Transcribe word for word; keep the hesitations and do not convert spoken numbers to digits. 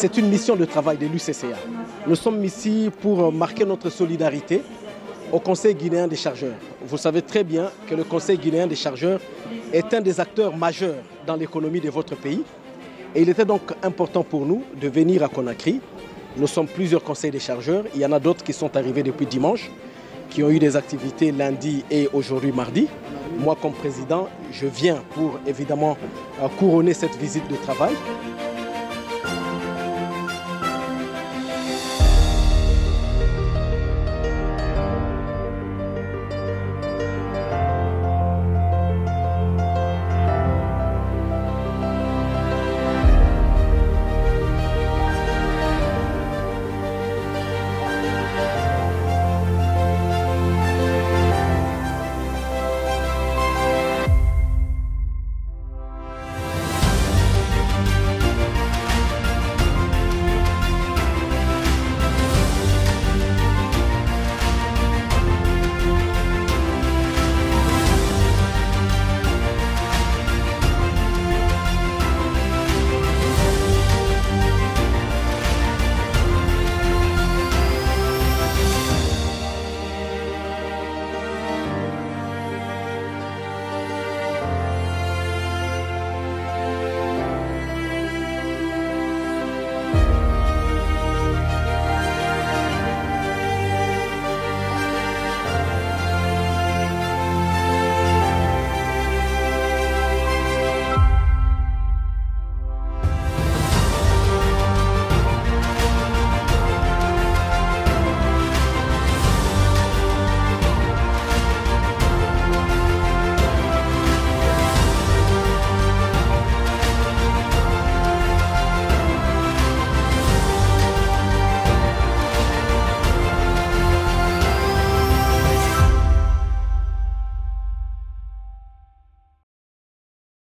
c'est une mission de travail de l'U C C A. Nous sommes ici pour marquer notre solidarité au Conseil guinéen des chargeurs. Vous savez très bien que le Conseil guinéen des chargeurs est un des acteurs majeurs dans l'économie de votre pays. Et il était donc important pour nous de venir à Conakry. Nous sommes plusieurs conseils des chargeurs. Il y en a d'autres qui sont arrivés depuis dimanche, qui ont eu des activités lundi et aujourd'hui mardi. Moi, comme président, je viens pour évidemment couronner cette visite de travail.